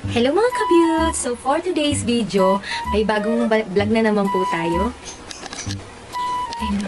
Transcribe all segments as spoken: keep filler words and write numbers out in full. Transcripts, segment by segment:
Hello mga kabyuts! So for today's video, may bagong vlog na naman po tayo. Ayun.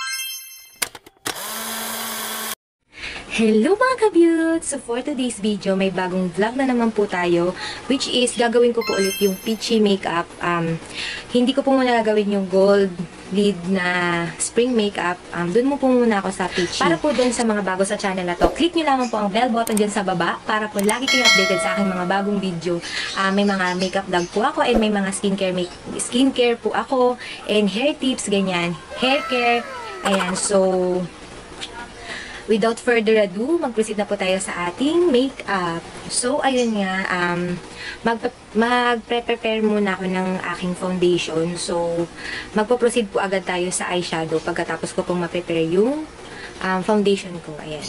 Hello mga kabyuts! So for today's video, may bagong vlog na naman po tayo, which is gagawin ko po ulit yung peachy makeup. Um, hindi ko po muna gagawin yung gold lid na spring makeup. Um, dun mo po muna ako sa peachy. Para po dun sa mga bago sa channel na to, click nyo lamang po ang bell button dyan sa baba para po lagi kayo updated sa aking mga bagong video. Uh, may mga makeup vlog po ako and may mga skincare, make, skincare po ako and hair tips, ganyan. Hair care. Ayan, so without further ado, mag-proceed na po tayo sa ating makeup. So, ayun nga, um, mag-prepare muna ako ng aking foundation. So, magpo-proceed po agad tayo sa eyeshadow pagkatapos ko pong ma-prepare yung um, foundation ko. Ayan.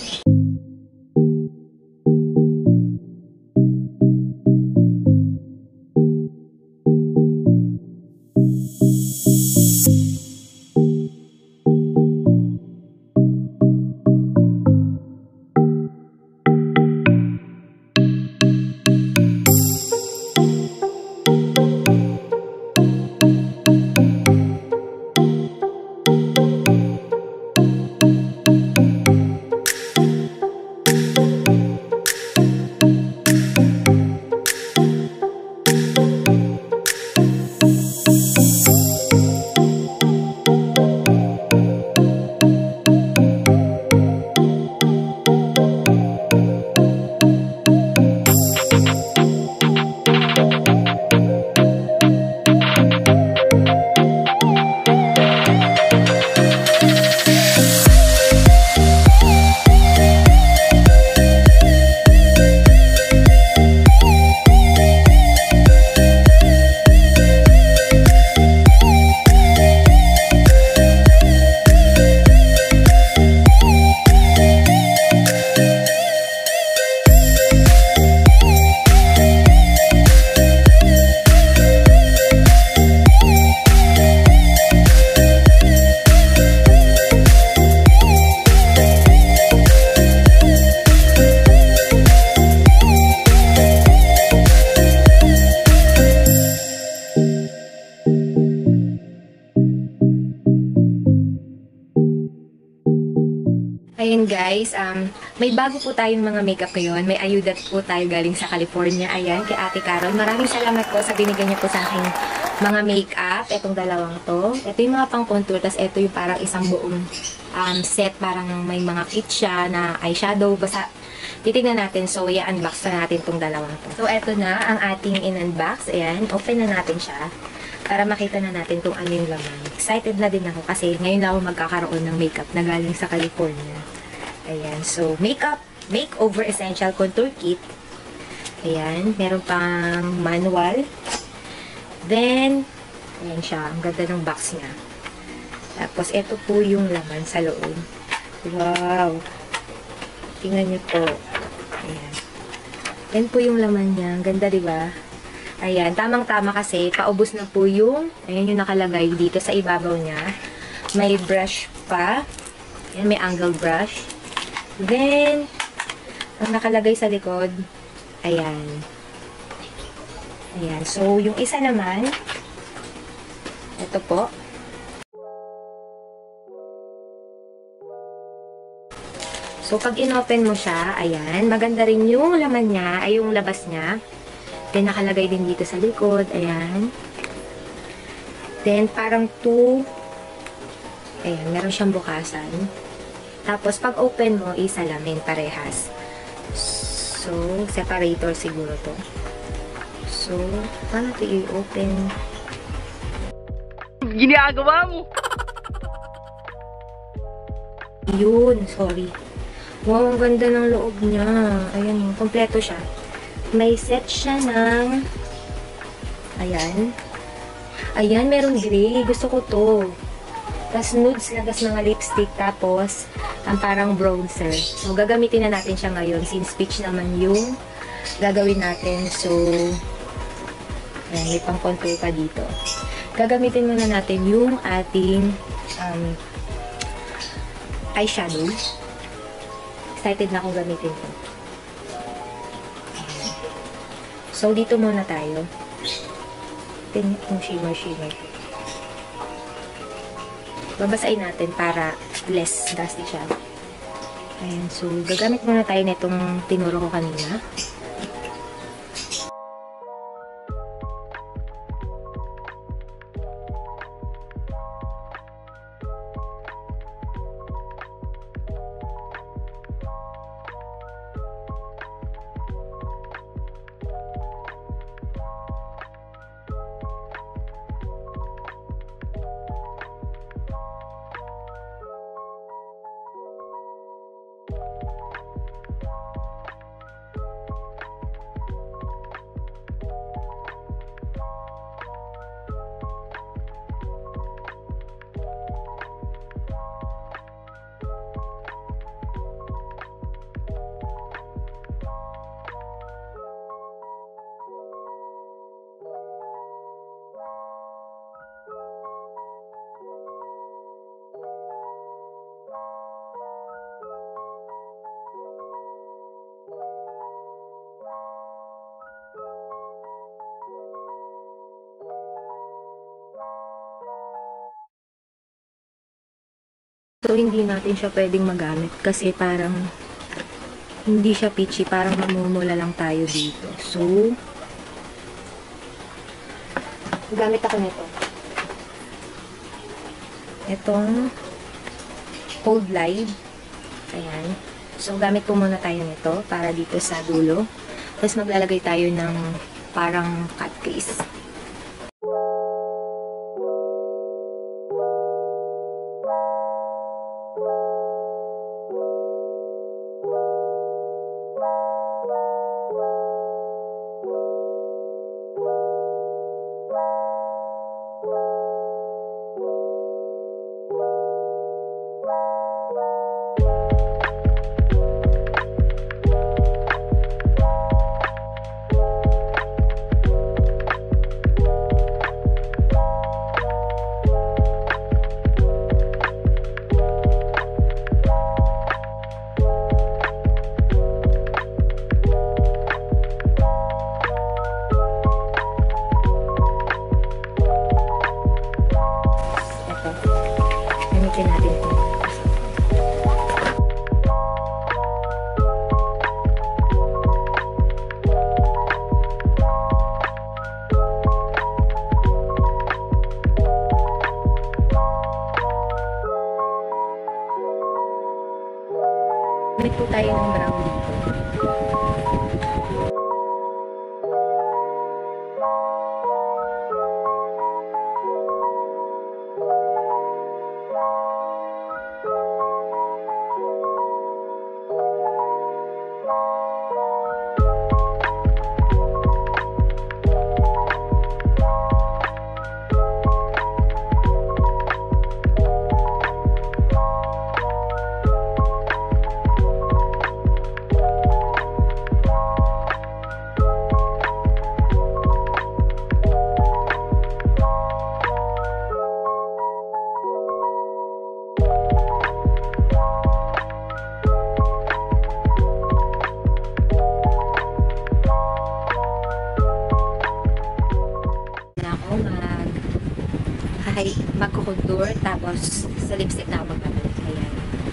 Ayan guys, um, may bago po tayong mga makeup ngayon. May ayuda po tayo galing sa California. Ayan, kay Ate Carol. Maraming salamat po sa binigay niya po sa aking mga makeup. Itong dalawang to. Ito yung mga pang contour. Tapos ito yung parang isang buong um, set. Parang may mga kit siya na eyeshadow. Basta titignan natin. So, i-unbox na natin itong dalawang to. So, ito na ang ating in-unbox. Ayan, open na natin siya para makita na natin kung ano yung laman. Excited na din ako kasi ngayon lang ako magkakaroon ng makeup na galing sa California. Ayan, so makeup, makeover essential contour kit. Ayan, meron pang manual. Then, ayan siya, ang ganda ng box niya. Tapos, ito po yung laman sa loob. Wow! Tingnan niyo po. Ayan. Yan po yung laman niya. Ang ganda, diba? Ayan, tamang-tama kasi, paubos na po yung, ayan yung nakalagay dito sa ibabaw niya. May brush pa. Ayan, may angle brush. Then, ang nakalagay sa likod, ayan. Ayan, so, yung isa naman, ito po. So, pag in-open mo siya, ayan, maganda rin yung laman niya, ay yung labas niya. Then, nakalagay din dito sa likod. Ayan. Then, parang two. Ayan, meron siyang bukasan. Tapos, pag open mo, isalamin parehas. So, separator siguro to. So, paano ito i-open? Ginagawa mo! Yun, sorry. Wow, ang ganda ng loob niya. Ayan, kompleto siya. May set siya ng ayan. Ayan, meron gray. Gusto ko to. Tapos nudes na, tapos mga lipstick. Tapos, ang parang bronzer. So, gagamitin na natin siya ngayon since peach naman yung gagawin natin. So, ayan, may pang contour pa dito. Gagamitin muna natin yung ating um, eyeshadow. Excited na akong gamitin ko. So, dito muna tayo. Tingnan yung shimmer-shimmer. Babasain natin para less dusty siya. Ayan. So, gagamit muna tayo nitong tinuro ko kanina. So, hindi natin siya pwedeng magamit kasi parang hindi siya peachy, parang mamumula lang tayo dito. So, gamit ako nito. Itong Cold Light. Ayan. So, gamit po muna tayo nito para dito sa dulo. Tapos, maglalagay tayo ng parang cut crease. Gamit po tayo ng brown dito. Mag-contour, tapos sa lipstick na ako magpapalik. Ayan.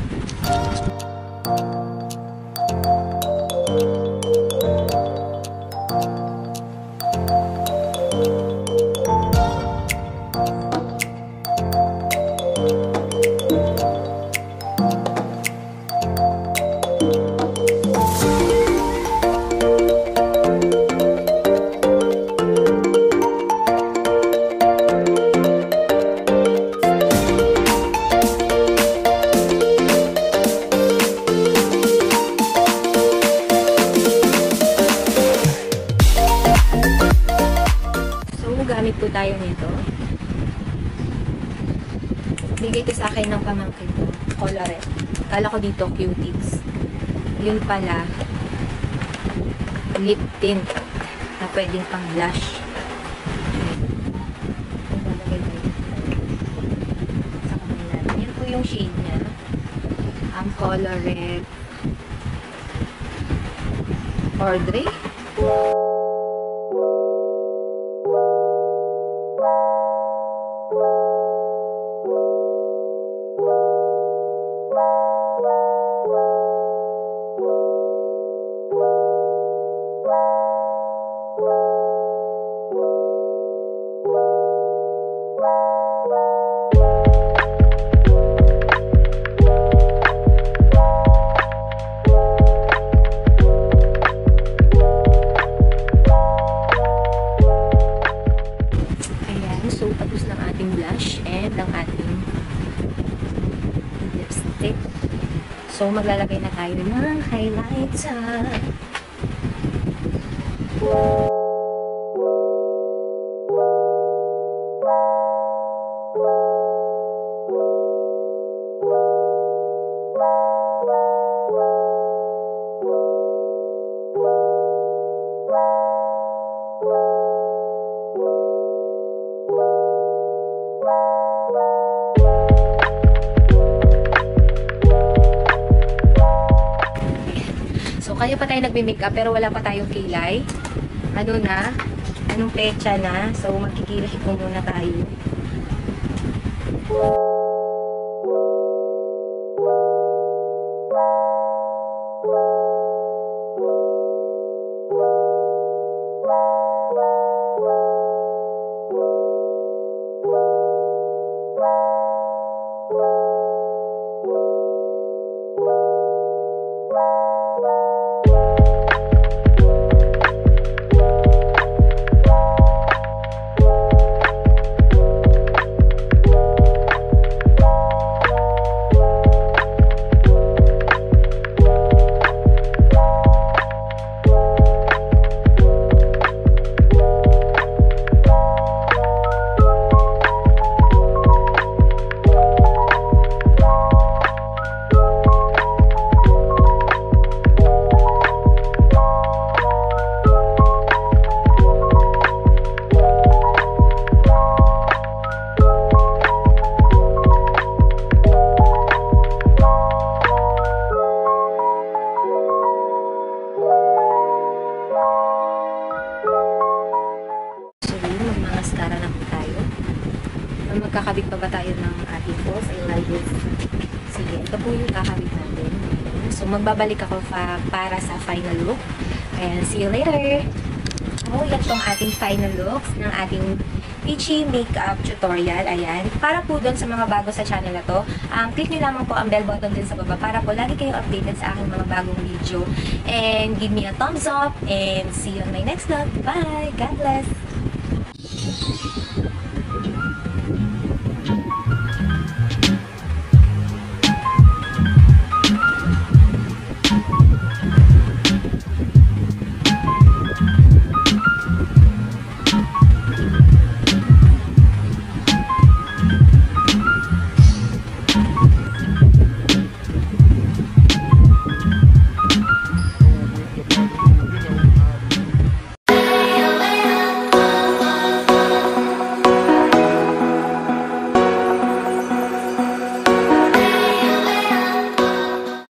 Gamit po tayo nito. Bigay ko sa akin ng pamangkin ko. Colorette. Kala ko dito cuties. Yun pala lip tint na pwedeng pang blush. Yan po yung shade niya. Ang Colorette Ordre. So, maglalagay na tayo ng highlighter. Kaya pa tayo nagme-makeup pero wala pa tayong kilay. Ano na? Anong petsa na? So, magkikilay ko muna tayo. Magkakabit pa ba tayo ng ating false eyeliders? Sige, ito po yung kakabit natin. So, magbabalik ako pa para sa final look. Ayan, see you later! Oh, yan tong ating final looks ng ating Peachy makeup tutorial. Ayan. Para po doon sa mga bago sa channel na to, um, click nyo lamang po ang bell button din sa baba para po lagi kayong updated sa aking mga bagong video. And give me a thumbs up and see you on my next vlog. Bye! God bless!